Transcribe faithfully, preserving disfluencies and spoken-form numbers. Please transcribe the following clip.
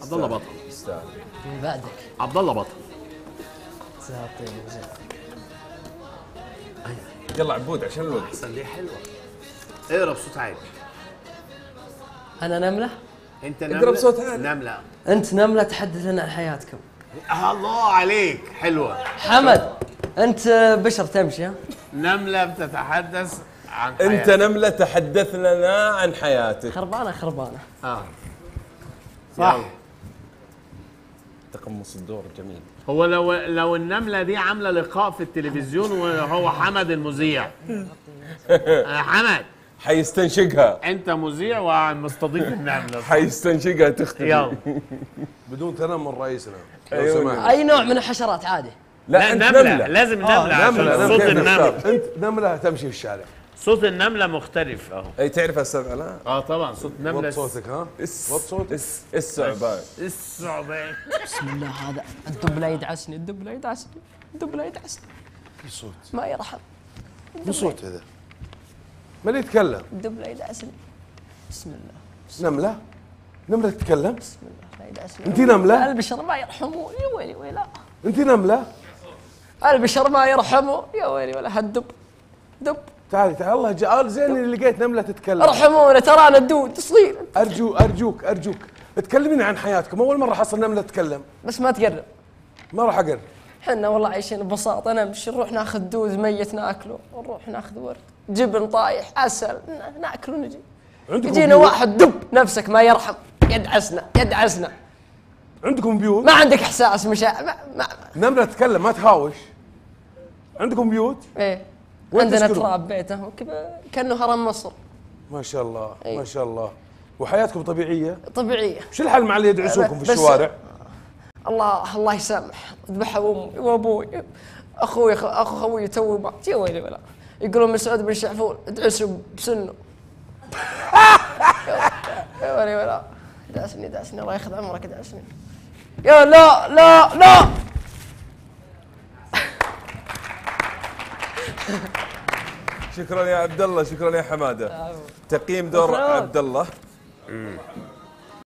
عبد الله بطل. استاذ من بعدك عبد الله بطل. زين زين. يلا عبود عشان الوقت. احسن ليه حلوه. اقرا بصوت عالي. انا نمله. انت اقرا نمله. بصوت عالي. نمله. انت نمله تحدث لنا عن حياتكم. الله عليك حلوه. حمد انت بشر تمشي ها؟ نمله بتتحدث عن حياتك. انت نمله تحدث لنا عن حياتك. خربانه خربانه. اه صح. تقمص الدور جميل. هو لو لو النمله دي عامله لقاء في التلفزيون وهو حمد المذيع. آه حمد حيستنشقها. انت مذيع ومستضيف النمله. حيستنشقها تختفي. يلا بدون تنمر رئيسنا لو أيوة. سمحت. اي نوع من الحشرات عادي. لا, لا انت نملة. نمله. لازم نملة عشان نملة صوت كيف النملة. نختار؟ انت نملة تمشي في الشارع. صوت النملة مختلف اهو. اي تعرف استاذ علاء؟ اه طبعا صوت نملة. وط صوتك ها؟ اس وط صوتك. اس الثعبان. الثعبان. بسم الله هذا الدب لا يدعسني الدب لا يدعسني الدب لا يدعسني. في صوت. ما يرحم. في صوت هذا. من يتكلم؟ الدب لا يدعسني. بسم الله. نملة؟ نملة تتكلم؟ بسم الله لا يدعسني. انت نملة؟ البشر ما يرحمون يا ويلي ويلا. انت نملة؟ البشر ما يرحموا يا ويلي ولا هالدب. دب. تعالي تعالي الله جعل زين اللي لقيت نملة تتكلم. ارحمونا ترانا الدود تصير. ارجو ارجوك ارجوك تكلميني عن حياتكم. اول مرة حصل نملة تتكلم. بس ما تقرب. ما راح اقرب. حنا والله عايشين ببساطة نمشي نروح ناخذ دود ميت ناكله ونروح ناخذ ورد جبن طايح عسل ناكل ونجي. يجينا بيوت؟ واحد دب نفسك ما يرحم يدعسنا يدعسنا. عندكم بيوت؟ ما عندك احساس مشاعر ما, ما نملة تتكلم ما تهاوش. عندكم بيوت؟ ايه وين عندنا تسكنون؟ تراب بيته وكذا كانه هرم مصر. ما شاء الله أي. ما شاء الله. وحياتكم طبيعية؟ طبيعية. وش الحل مع اللي يدعسوكم في بس- الشوارع؟ الله الله يسامح ذبحوا امي وابوي اخوي اخو خوي تو مات يا ويلي ولا يقولون مسعود بن شعفون ادعسوا بسنه. يا ويلي ولا دعسني دعسني الله ياخذ عمرك دعسني. يا لا لا لا. شكرا يا عبد الله. شكرا يا حماده. تقييم دور مفروض. عبد الله.